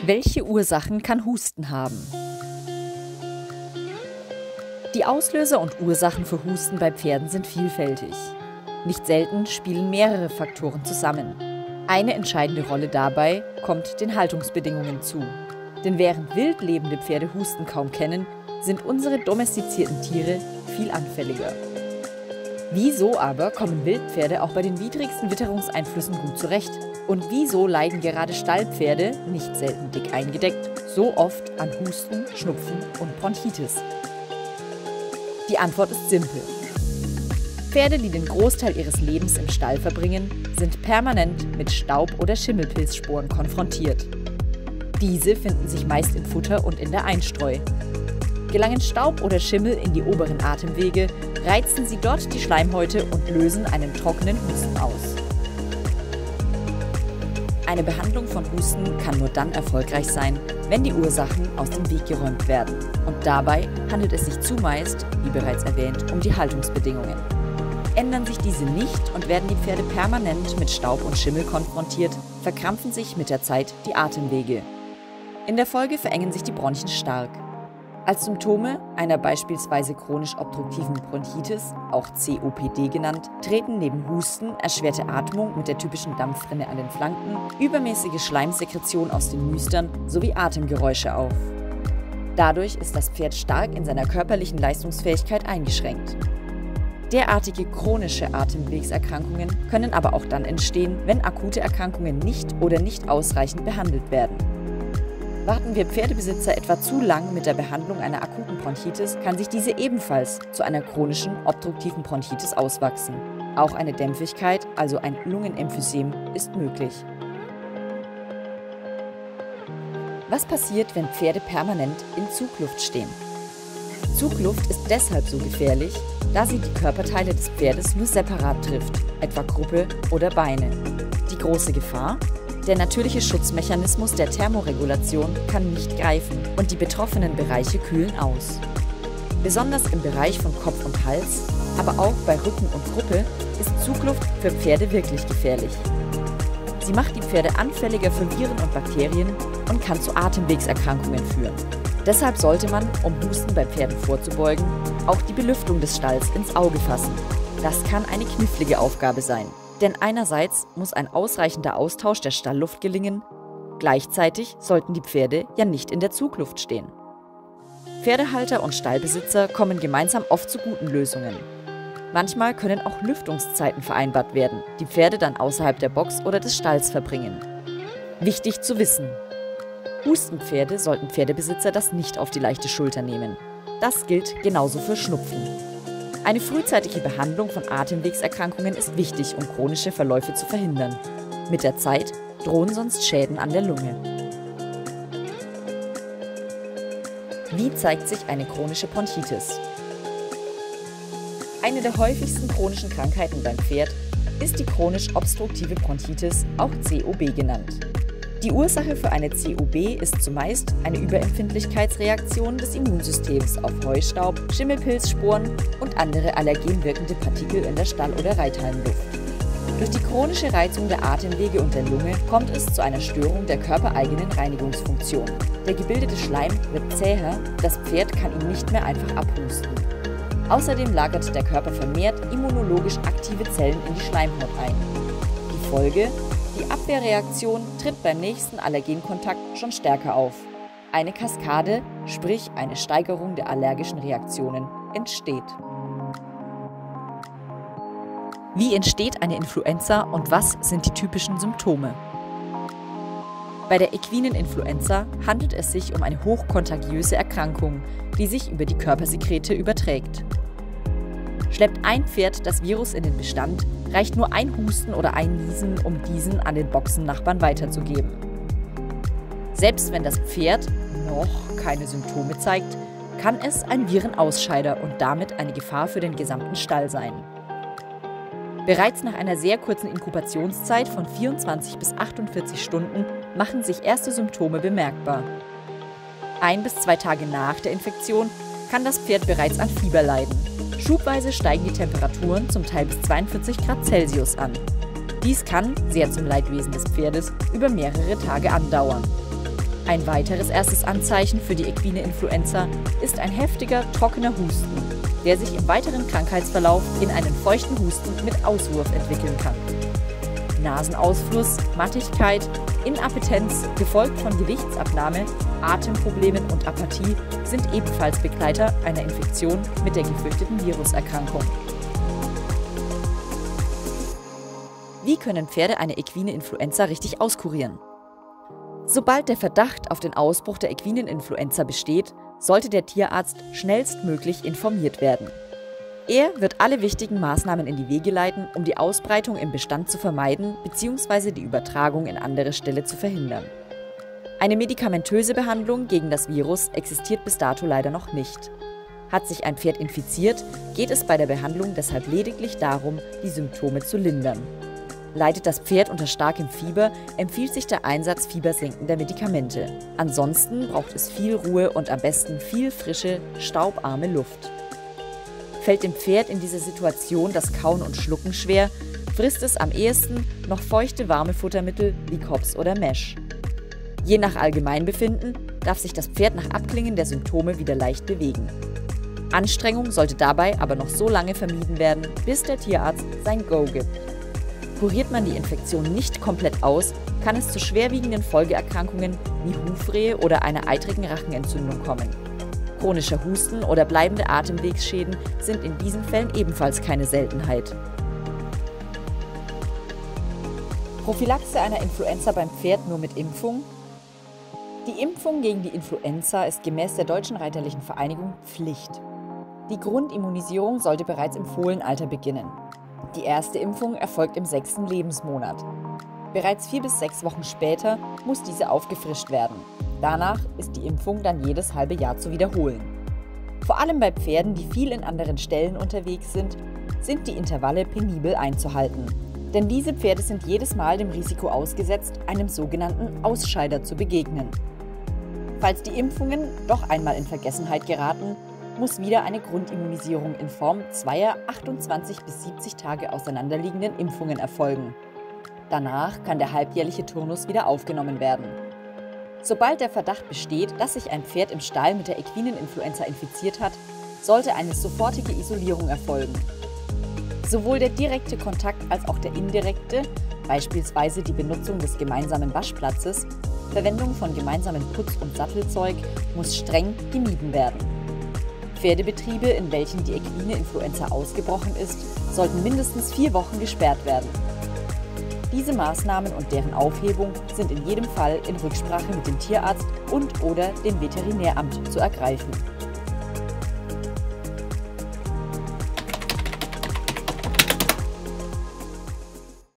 Welche Ursachen kann Husten haben? Die Auslöser und Ursachen für Husten bei Pferden sind vielfältig. Nicht selten spielen mehrere Faktoren zusammen. Eine entscheidende Rolle dabei kommt den Haltungsbedingungen zu. Denn während wild lebende Pferde Husten kaum kennen, sind unsere domestizierten Tiere viel anfälliger. Wieso aber kommen Wildpferde auch bei den widrigsten Witterungseinflüssen gut zurecht? Und wieso leiden gerade Stallpferde, nicht selten dick eingedeckt, so oft an Husten, Schnupfen und Bronchitis? Die Antwort ist simpel. Pferde, die den Großteil ihres Lebens im Stall verbringen, sind permanent mit Staub- oder Schimmelpilzsporen konfrontiert. Diese finden sich meist im Futter und in der Einstreu. Gelangen Staub oder Schimmel in die oberen Atemwege, reizen sie dort die Schleimhäute und lösen einen trockenen Husten aus. Eine Behandlung von Husten kann nur dann erfolgreich sein, wenn die Ursachen aus dem Weg geräumt werden. Und dabei handelt es sich zumeist, wie bereits erwähnt, um die Haltungsbedingungen. Ändern sich diese nicht und werden die Pferde permanent mit Staub und Schimmel konfrontiert, verkrampfen sich mit der Zeit die Atemwege. In der Folge verengen sich die Bronchien stark. Als Symptome einer beispielsweise chronisch obstruktiven Bronchitis, auch COPD genannt, treten neben Husten, erschwerte Atmung mit der typischen Dampfrinne an den Flanken, übermäßige Schleimsekretion aus den Nüstern sowie Atemgeräusche auf. Dadurch ist das Pferd stark in seiner körperlichen Leistungsfähigkeit eingeschränkt. Derartige chronische Atemwegserkrankungen können aber auch dann entstehen, wenn akute Erkrankungen nicht oder nicht ausreichend behandelt werden. Warten wir Pferdebesitzer etwa zu lang mit der Behandlung einer akuten Bronchitis, kann sich diese ebenfalls zu einer chronischen obstruktiven Bronchitis auswachsen. Auch eine Dämpfigkeit, also ein Lungenemphysem, ist möglich. Was passiert, wenn Pferde permanent in Zugluft stehen? Zugluft ist deshalb so gefährlich, da sie die Körperteile des Pferdes nur separat trifft, etwa Gruppe oder Beine. Die große Gefahr? Der natürliche Schutzmechanismus der Thermoregulation kann nicht greifen und die betroffenen Bereiche kühlen aus. Besonders im Bereich von Kopf und Hals, aber auch bei Rücken und Gruppe, ist Zugluft für Pferde wirklich gefährlich. Sie macht die Pferde anfälliger für Viren und Bakterien und kann zu Atemwegserkrankungen führen. Deshalb sollte man, um Husten bei Pferden vorzubeugen, auch die Belüftung des Stalls ins Auge fassen. Das kann eine knifflige Aufgabe sein. Denn einerseits muss ein ausreichender Austausch der Stallluft gelingen, gleichzeitig sollten die Pferde ja nicht in der Zugluft stehen. Pferdehalter und Stallbesitzer kommen gemeinsam oft zu guten Lösungen. Manchmal können auch Lüftungszeiten vereinbart werden, die Pferde dann außerhalb der Box oder des Stalls verbringen. Wichtig zu wissen: Hustenpferde sollten Pferdebesitzer das nicht auf die leichte Schulter nehmen. Das gilt genauso für Schnupfen. Eine frühzeitige Behandlung von Atemwegserkrankungen ist wichtig, um chronische Verläufe zu verhindern. Mit der Zeit drohen sonst Schäden an der Lunge. Wie zeigt sich eine chronische Bronchitis? Eine der häufigsten chronischen Krankheiten beim Pferd ist die chronisch obstruktive Bronchitis, auch COB genannt. Die Ursache für eine COB ist zumeist eine Überempfindlichkeitsreaktion des Immunsystems auf Heustaub, Schimmelpilzsporen und andere allergen wirkende Partikel in der Stall- oder Reithallenluft. Durch die chronische Reizung der Atemwege und der Lunge kommt es zu einer Störung der körpereigenen Reinigungsfunktion. Der gebildete Schleim wird zäher, das Pferd kann ihn nicht mehr einfach abhusten. Außerdem lagert der Körper vermehrt immunologisch aktive Zellen in die Schleimhaut ein. Die Folge: die Abwehrreaktion tritt beim nächsten Allergenkontakt schon stärker auf. Eine Kaskade, sprich eine Steigerung der allergischen Reaktionen, entsteht. Wie entsteht eine Influenza und was sind die typischen Symptome? Bei der equinen Influenza handelt es sich um eine hochkontagiöse Erkrankung, die sich über die Körpersekrete überträgt. Schleppt ein Pferd das Virus in den Bestand, reicht nur ein Husten oder ein Niesen, um diesen an den Boxennachbarn weiterzugeben. Selbst wenn das Pferd noch keine Symptome zeigt, kann es ein Virenausscheider und damit eine Gefahr für den gesamten Stall sein. Bereits nach einer sehr kurzen Inkubationszeit von 24 bis 48 Stunden machen sich erste Symptome bemerkbar. 1 bis 2 Tage nach der Infektion kann das Pferd bereits an Fieber leiden. Schubweise steigen die Temperaturen zum Teil bis 42 Grad Celsius an. Dies kann, sehr zum Leidwesen des Pferdes, über mehrere Tage andauern. Ein weiteres erstes Anzeichen für die equine Influenza ist ein heftiger, trockener Husten, der sich im weiteren Krankheitsverlauf in einen feuchten Husten mit Auswurf entwickeln kann. Nasenausfluss, Mattigkeit, Inappetenz, gefolgt von Gewichtsabnahme, Atemproblemen und Apathie sind ebenfalls Begleiter einer Infektion mit der gefürchteten Viruserkrankung. Wie können Pferde eine equine Influenza richtig auskurieren? Sobald der Verdacht auf den Ausbruch der equinen Influenza besteht, sollte der Tierarzt schnellstmöglich informiert werden. Er wird alle wichtigen Maßnahmen in die Wege leiten, um die Ausbreitung im Bestand zu vermeiden bzw. die Übertragung in andere Ställe zu verhindern. Eine medikamentöse Behandlung gegen das Virus existiert bis dato leider noch nicht. Hat sich ein Pferd infiziert, geht es bei der Behandlung deshalb lediglich darum, die Symptome zu lindern. Leidet das Pferd unter starkem Fieber, empfiehlt sich der Einsatz fiebersenkender Medikamente. Ansonsten braucht es viel Ruhe und am besten viel frische, staubarme Luft. Fällt dem Pferd in dieser Situation das Kauen und Schlucken schwer, frisst es am ehesten noch feuchte, warme Futtermittel wie Kops oder Mesh. Je nach Allgemeinbefinden darf sich das Pferd nach Abklingen der Symptome wieder leicht bewegen. Anstrengung sollte dabei aber noch so lange vermieden werden, bis der Tierarzt sein Go gibt. Kuriert man die Infektion nicht komplett aus, kann es zu schwerwiegenden Folgeerkrankungen wie Hufrehe oder einer eitrigen Rachenentzündung kommen. Chronischer Husten oder bleibende Atemwegsschäden sind in diesen Fällen ebenfalls keine Seltenheit. Prophylaxe einer Influenza beim Pferd nur mit Impfung? Die Impfung gegen die Influenza ist gemäß der Deutschen Reiterlichen Vereinigung Pflicht. Die Grundimmunisierung sollte bereits im Fohlenalter beginnen. Die erste Impfung erfolgt im 6. Lebensmonat. Bereits 4 bis 6 Wochen später muss diese aufgefrischt werden. Danach ist die Impfung dann jedes halbe Jahr zu wiederholen. Vor allem bei Pferden, die viel in anderen Ställen unterwegs sind, sind die Intervalle penibel einzuhalten. Denn diese Pferde sind jedes Mal dem Risiko ausgesetzt, einem sogenannten Ausscheider zu begegnen. Falls die Impfungen doch einmal in Vergessenheit geraten, muss wieder eine Grundimmunisierung in Form zweier 28 bis 70 Tage auseinanderliegenden Impfungen erfolgen. Danach kann der halbjährliche Turnus wieder aufgenommen werden. Sobald der Verdacht besteht, dass sich ein Pferd im Stall mit der equinen Influenza infiziert hat, sollte eine sofortige Isolierung erfolgen. Sowohl der direkte Kontakt als auch der indirekte, beispielsweise die Benutzung des gemeinsamen Waschplatzes, Verwendung von gemeinsamen Putz- und Sattelzeug, muss streng gemieden werden. Pferdebetriebe, in welchen die equine Influenza ausgebrochen ist, sollten mindestens 4 Wochen gesperrt werden. Diese Maßnahmen und deren Aufhebung sind in jedem Fall in Rücksprache mit dem Tierarzt und/oder dem Veterinäramt zu ergreifen.